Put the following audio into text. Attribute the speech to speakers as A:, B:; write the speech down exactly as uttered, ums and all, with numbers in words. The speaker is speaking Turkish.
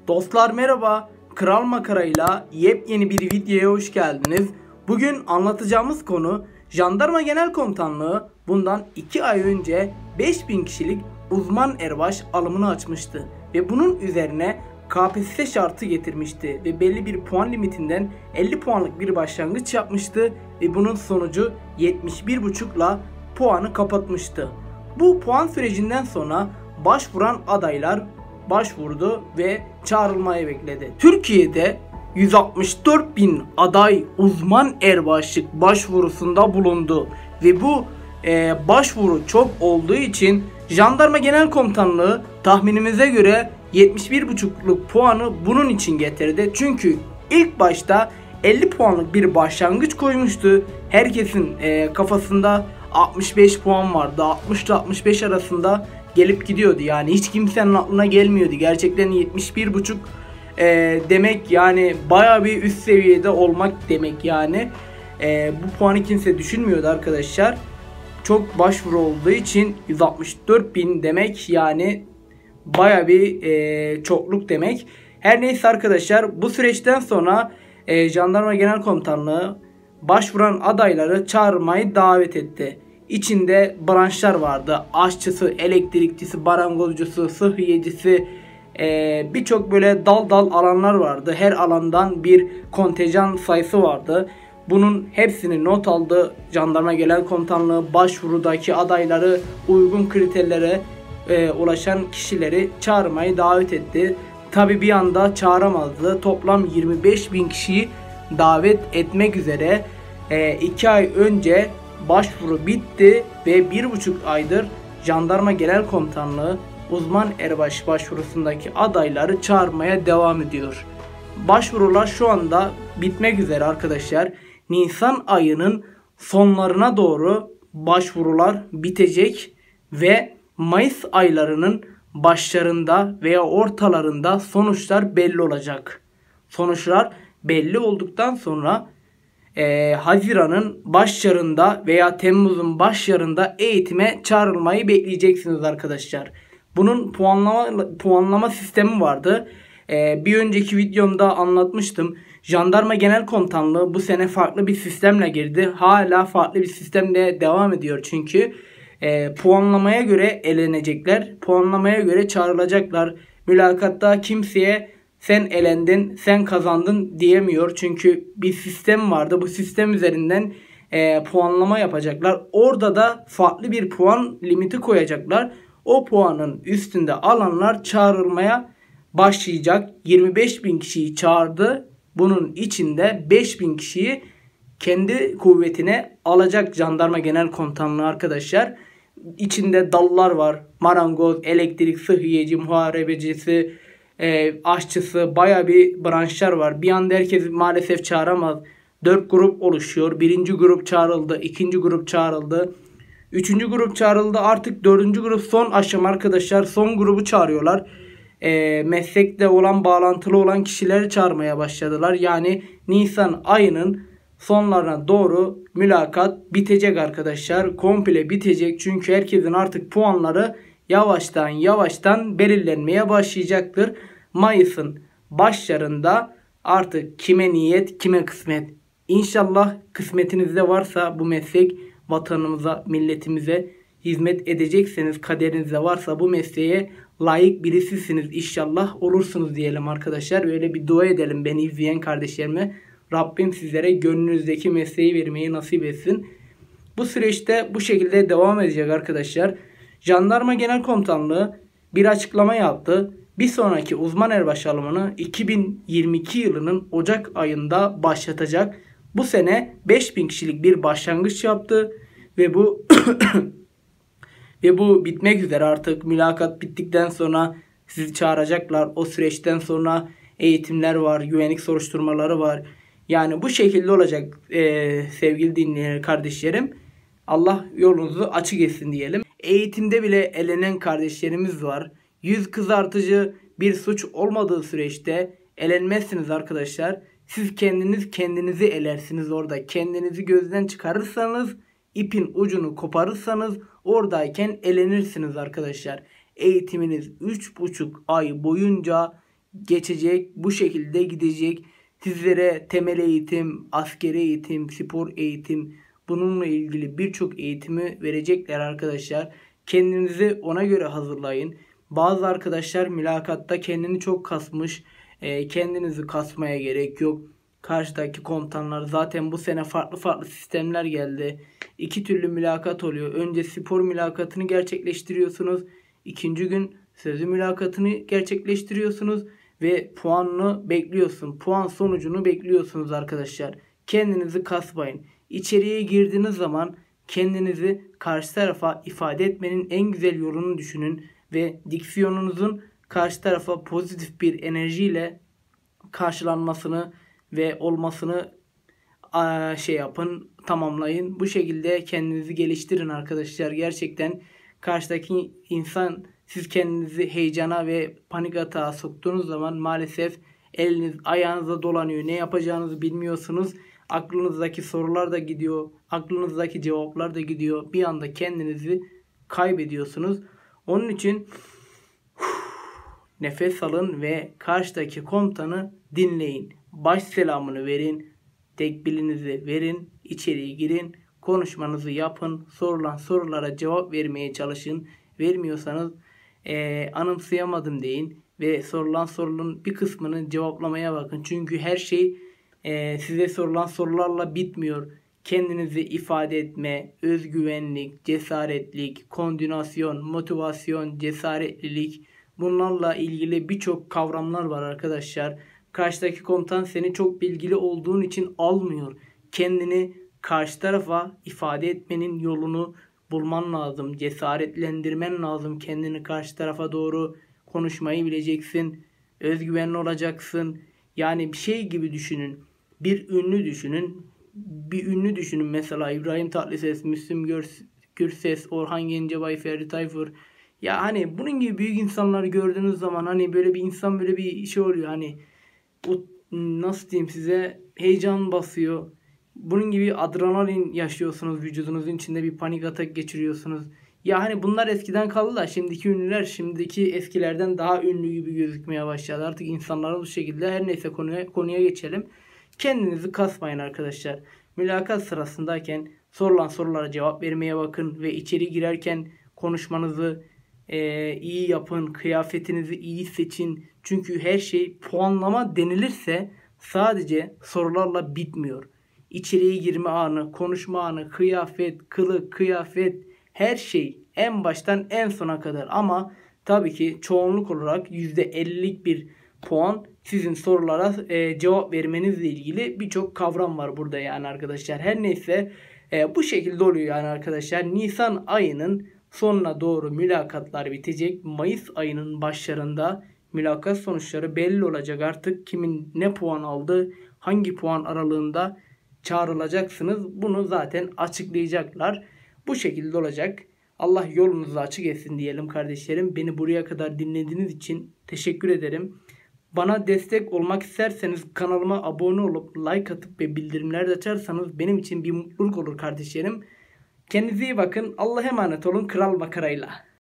A: Dostlar merhaba, Kral Makara'yla yepyeni bir videoya hoş geldiniz. Bugün anlatacağımız konu Jandarma Genel Komutanlığı bundan iki ay önce beş bin kişilik uzman erbaş alımını açmıştı. Ve bunun üzerine K P S S şartı getirmişti ve belli bir puan limitinden elli puanlık bir başlangıç yapmıştı. Ve bunun sonucu yetmiş bir buçukla puanı kapatmıştı. Bu puan sürecinden sonra başvuran adaylar başvurdu ve çağrılmayı bekledi. Türkiye'de yüz altmış dört bin aday uzman erbaşlık başvurusunda bulundu ve bu e, başvuru çok olduğu için Jandarma Genel Komutanlığı tahminimize göre yetmiş bir buçukluk puanı bunun için getirdi. Çünkü ilk başta elli puanlık bir başlangıç koymuştu. Herkesin e, kafasında altmış beş puan vardı. altmış ile altmış beş arasında gelip gidiyordu. Yani hiç kimsenin aklına gelmiyordu. Gerçekten yetmiş bir buçuk e, demek yani baya bir üst seviyede olmak demek yani. E, bu puanı kimse düşünmüyordu arkadaşlar. Çok başvuru olduğu için yüz altmış dört bin demek yani baya bir e, çokluk demek. Her neyse arkadaşlar, bu süreçten sonra e, Jandarma Genel Komutanlığı başvuran adayları çağırmayı davet etti. İçinde branşlar vardı. Aşçısı, elektrikçisi, marangozcusu, sıhhiyecisi, e, birçok böyle dal dal alanlar vardı. Her alandan bir kontenjan sayısı vardı. Bunun hepsini not aldı Jandarma Genel Komutanlığı. Başvurudaki adayları, uygun kriterlere e, ulaşan kişileri çağırmayı davet etti. Tabi bir anda çağıramazdı. Toplam yirmi beş bin kişiyi davet etmek üzere iki ay önce başvuru bitti ve bir buçuk aydır Jandarma Genel Komutanlığı uzman erbaş başvurusundaki adayları çağırmaya devam ediyor. Başvurular şu anda bitmek üzere arkadaşlar. Nisan ayının sonlarına doğru başvurular bitecek ve Mayıs aylarının başlarında veya ortalarında sonuçlar belli olacak. Sonuçlar belli olduktan sonra e, Haziran'ın başlarında veya Temmuz'un başlarında eğitime çağrılmayı bekleyeceksiniz arkadaşlar. Bunun puanlama puanlama sistemi vardı. E, bir önceki videomda anlatmıştım. Jandarma Genel Komutanlığı bu sene farklı bir sistemle girdi. Hala farklı bir sistemle devam ediyor çünkü. E, puanlamaya göre elenecekler. Puanlamaya göre çağrılacaklar. Mülakatta kimseye sen elendin, sen kazandın diyemiyor. Çünkü bir sistem vardı. Bu sistem üzerinden e, puanlama yapacaklar. Orada da farklı bir puan limiti koyacaklar. O puanın üstünde alanlar çağrılmaya başlayacak. yirmi beş bin kişiyi çağırdı. Bunun içinde beş bin kişiyi kendi kuvvetine alacak Jandarma Genel Komutanlığı arkadaşlar. İçinde dallar var. Marangoz, elektrik, sıhhiyeci, muharebecisi, e, aşçısı, baya bir branşlar var. Bir anda herkes maalesef çağıramaz. dört grup oluşuyor. Birinci grup çağrıldı. ikinci grup çağrıldı. Üçüncü grup çağrıldı. Artık dördüncü grup son aşama arkadaşlar. Son grubu çağırıyorlar. E, meslekte olan, bağlantılı olan kişileri çağırmaya başladılar. Yani Nisan ayının sonlarına doğru mülakat bitecek arkadaşlar. Komple bitecek. Çünkü herkesin artık puanları yavaştan yavaştan belirlenmeye başlayacaktır. Mayıs'ın başlarında artık kime niyet, kime kısmet. İnşallah kısmetinizde varsa bu meslek, vatanımıza, milletimize hizmet edecekseniz, kaderinizde varsa bu mesleğe layık birisisiniz. İnşallah olursunuz diyelim arkadaşlar. Böyle bir dua edelim beni izleyen kardeşlerime. Rabbim sizlere gönlünüzdeki mesleği vermeyi nasip etsin. Bu süreçte bu şekilde devam edecek arkadaşlar. Jandarma Genel Komutanlığı bir açıklama yaptı. Bir sonraki uzman erbaş alımını iki bin yirmi iki yılının Ocak ayında başlatacak. Bu sene beş bin kişilik bir başlangıç yaptı ve bu ve bu bitmek üzere. Artık mülakat bittikten sonra sizi çağıracaklar. O süreçten sonra eğitimler var, güvenlik soruşturmaları var. Yani bu şekilde olacak e, sevgili dinleyen kardeşlerim. Allah yolunuzu açık etsin diyelim. Eğitimde bile elenen kardeşlerimiz var. Yüz kızartıcı bir suç olmadığı süreçte elenmezsiniz arkadaşlar. Siz kendiniz kendinizi elersiniz orada. Kendinizi gözden çıkarırsanız, ipin ucunu koparırsanız oradayken elenirsiniz arkadaşlar. Eğitiminiz üç buçuk ay boyunca geçecek, bu şekilde gidecek. Sizlere temel eğitim, askeri eğitim, spor eğitim, bununla ilgili birçok eğitimi verecekler arkadaşlar. Kendinizi ona göre hazırlayın. Bazı arkadaşlar mülakatta kendini çok kasmış. E, kendinizi kasmaya gerek yok. Karşıdaki komutanlar zaten bu sene farklı farklı sistemler geldi. İki türlü mülakat oluyor. Önce spor mülakatını gerçekleştiriyorsunuz. İkinci gün sözlü mülakatını gerçekleştiriyorsunuz ve puanını bekliyorsun. Puan sonucunu bekliyorsunuz arkadaşlar. Kendinizi kasmayın. İçeriye girdiğiniz zaman kendinizi karşı tarafa ifade etmenin en güzel yolunu düşünün ve diksiyonunuzun karşı tarafa pozitif bir enerjiyle karşılanmasını ve olmasını şey yapın, tamamlayın. Bu şekilde kendinizi geliştirin arkadaşlar. Gerçekten karşıdaki insan, siz kendinizi heyecana ve panik atağa soktuğunuz zaman maalesef eliniz ayağınıza dolanıyor. Ne yapacağınızı bilmiyorsunuz. Aklınızdaki sorular da gidiyor. Aklınızdaki cevaplar da gidiyor. Bir anda kendinizi kaybediyorsunuz. Onun için nefes alın ve karşıdaki komutanı dinleyin. Baş selamını verin. Tekbilinizi verin. İçeriye girin. Konuşmanızı yapın. Sorulan sorulara cevap vermeye çalışın. Vermiyorsanız e, anımsayamadım deyin. Ve sorulan sorunun bir kısmını cevaplamaya bakın. Çünkü her şey e, size sorulan sorularla bitmiyor. Kendinizi ifade etme, özgüvenlik, cesaretlik, koordinasyon, motivasyon, cesaretlilik, bunlarla ilgili birçok kavramlar var arkadaşlar. Karşıdaki komutan seni çok bilgili olduğun için almıyor. Kendini karşı tarafa ifade etmenin yolunu bulman lazım. Cesaretlendirmen lazım. Kendini karşı tarafa doğru konuşmayı bileceksin. Özgüvenli olacaksın. Yani bir şey gibi düşünün. Bir ünlü düşünün. Bir ünlü düşünün. Mesela İbrahim Tatlıses, Müslüm Gürses, Orhan Gencebay, Ferdi Tayfur. Ya hani bunun gibi büyük insanları gördüğünüz zaman hani böyle bir insan böyle bir şey oluyor. Hani o, nasıl diyeyim size, heyecan basıyor. Bunun gibi adrenalin yaşıyorsunuz, vücudunuzun içinde bir panik atak geçiriyorsunuz. Ya hani bunlar eskiden kaldı da şimdiki ünlüler şimdiki eskilerden daha ünlü gibi gözükmeye başladı. Artık insanların bu şekilde. Her neyse konuya, konuya geçelim. Kendinizi kasmayın arkadaşlar. Mülakat sırasındayken sorulan sorulara cevap vermeye bakın ve içeri girerken konuşmanızı e, iyi yapın. Kıyafetinizi iyi seçin. Çünkü her şey puanlama denilirse sadece sorularla bitmiyor. İçeriye girme anı, konuşma anı, kıyafet, kılık, kıyafet, her şey en baştan en sona kadar. Ama tabii ki çoğunluk olarak yüzde ellilik bir puan sizin sorulara e, cevap vermenizle ilgili birçok kavram var burada yani arkadaşlar. Her neyse e, bu şekilde oluyor yani arkadaşlar. Nisan ayının sonuna doğru mülakatlar bitecek. Mayıs ayının başlarında mülakat sonuçları belli olacak artık. Kimin ne puan aldı, hangi puan aralığında çağrılacaksınız, bunu zaten açıklayacaklar. Bu şekilde olacak. Allah yolunuzu açık etsin diyelim kardeşlerim. Beni buraya kadar dinlediğiniz için teşekkür ederim. Bana destek olmak isterseniz kanalıma abone olup like atıp ve bildirimler de açarsanız benim için bir mutluluk olur kardeşlerim. Kendinize iyi bakın. Allah'a emanet olun. Kral Makarayla.